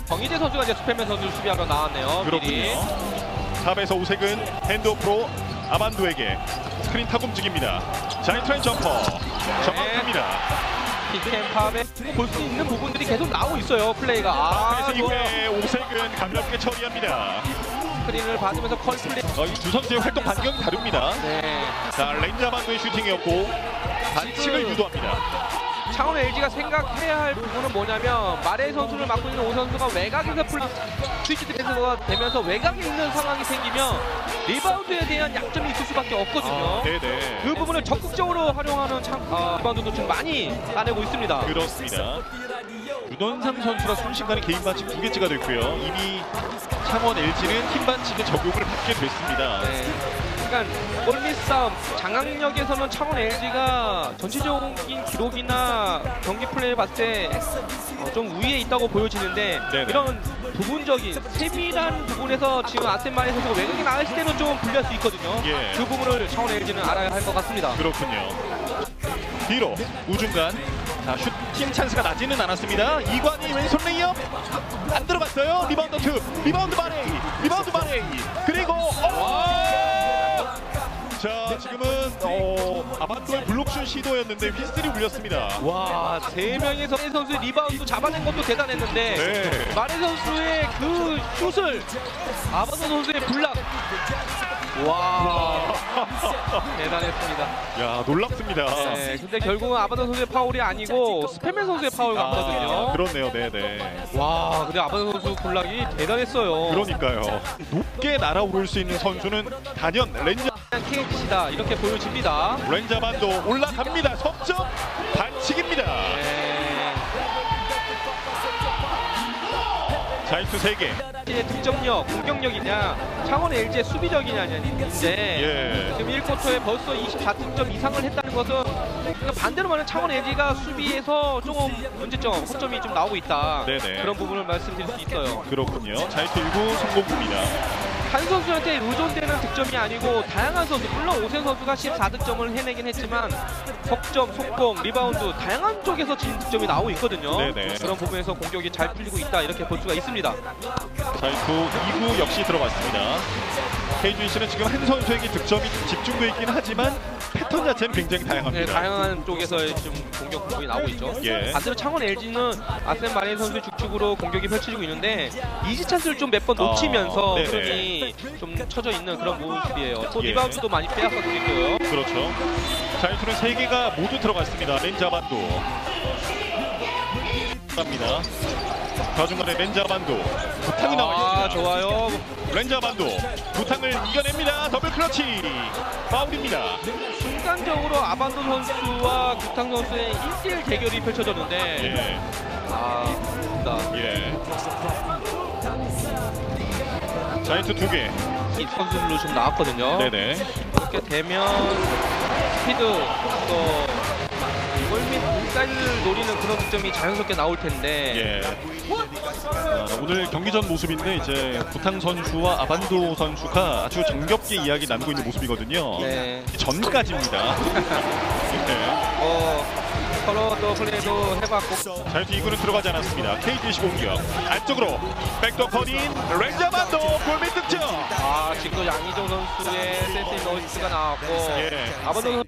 정희재 선수가 이제 스페맨 선수 수비하러 나왔네요. 미리. 그렇군요. 탑에서 오색은 핸드오프로 아반도에게 스크린 타고 움직입니다. 자이트라인 점퍼 정확합니다. 킥앤팝에 볼 수 있는 부분들이 계속 나오고 있어요. 플레이가. 그래서 이후에 오색은 가볍게 처리합니다. 스크린을 받으면서 컬플레이. 이 두 선수의 활동 반경이 다릅니다. 네. 자, 렌즈 아반도의 슈팅이었고 반칙을 유도합니다. 창원 LG가 생각해야 할 부분은 뭐냐면 마레 선수를 맡고 있는 오 선수가 외곽에서 스위치 디펜스가 되면서 외곽에 있는 상황이 생기면 리바운드에 대한 약점이 있을 수밖에 없거든요. 네네. 그 부분을 적극적으로 활용하는 리바운드도 좀 많이 따내고 있습니다. 그렇습니다. 윤원상 선수가 순식간에 개인 반칙 2개째가 됐고요. 이미 창원 LG는 팀 반칙의 적용을 받게 됐습니다. 네. 그러니까 골밑 싸움, 장악력에서는 창원 LG가 전체적인 기록이나 경기 플레이를 봤을 때 좀 우위에 있다고 보여지는데 네네. 이런 부분적인 세밀한 부분에서 지금 아센마리 선수가 외곽에 나갔을 때는 좀 불리할 수 있거든요. 예. 그 부분을 창원 LG는 알아야 할 것 같습니다. 그렇군요. 뒤로 우중간. 자, 슈팅 찬스가 나지는 않았습니다. 이관이 왼손 레이업 안 들어갔어요. 리바운드 2, 리바운드 바레이, 그리고 자, 지금은 아반도의 블록슛 시도였는데 휘슬이 울렸습니다. 와, 3명의 선수의 리바운드 잡아낸 것도 대단했는데 네. 마레 선수의 그 슛을 아반도 선수의 블락. 와, 대단했습니다. 야, 놀랍습니다. 네, 근데 결국은 아반도 선수의 파울이 아니고 스페맨 선수의 파울 같거든요. 그렇네요, 네네. 와, 근데 아반도 선수 블락이 대단했어요. 그러니까요. 높게 날아오를 수 있는 선수는 단연 렌즈 KGC다 이렇게 보여집니다. 렌즈 아반도 올라갑니다. 석점 반칙입니다. 네. 자이투 3개. 득점력, 공격력이냐, 창원 LG의 수비력이냐인데 지금 1쿼터에 벌써 24득점 이상을 했다는 것은 반대로 말하면 창원 LG가 수비에서 조금 문제점, 허점이 좀 나오고 있다. 네네. 그런 부분을 말씀드릴 수 있어요. 그렇군요. 자이투 1구 성공입니다. 한 선수한테 의존되는 득점이 아니고 다양한 선수, 물론 오센 선수가 14득점을 해내긴 했지만 석점, 속공, 리바운드 다양한 쪽에서 지금 득점이 나오고 있거든요. 네네. 그런 부분에서 공격이 잘 풀리고 있다 이렇게 볼 수가 있습니다. 자이투 2구 역시 들어갔습니다. KGC는 지금 한 선수에게 득점이 집중되어 있긴 하지만 패턴 자체는 굉장히 다양합니다. 네, 다양한 쪽에서 좀 공격 부분이 나오고 있죠. 예. 반대로 창원 LG는 아센 마레 선수의 중축으로 공격이 펼쳐지고 있는데 이지 찬스를 좀 몇 번 놓치면서 흐름이 좀 쳐져 있는 그런 모습이에요. 또 예. 리바운드도 많이 빼앗아주고 있고요. 그렇죠. 자이투는 3개가 모두 들어갔습니다. 렌즈 아반도 갑니다. 좌중간에 렌즈 아반도 부탕이 나와 있습니다. 좋아요. 렌즈 아반도 부탕을 이겨냅니다. 더블 클러치 파울입니다. 순간적으로 아반도 선수와 구탕 선수의 1대1 대결이 펼쳐졌는데 예. 좋습니다. 예. 자이투 2개. 이 선수들로 좀 나왔거든요. 네네. 이렇게 되면 스피드 또 골밑 인사이드를 노리는 그런 득점이 자연스럽게 나올 텐데 오늘 경기 전 모습인데 이제 부탕 선수와 아반도 선수가 아주 정겹게 이야기 나누고 있는 모습이거든요. 네. 전까지입니다. 서로 플레이도 해봤고 자이투 2구는 들어가지 않았습니다. KGC 공격 안쪽으로 백도어 커닝 렌즈 아반도 골밑 득점. 지금도 양희종 선수의 센스 있는 어시스트가 나왔고 아반도 선수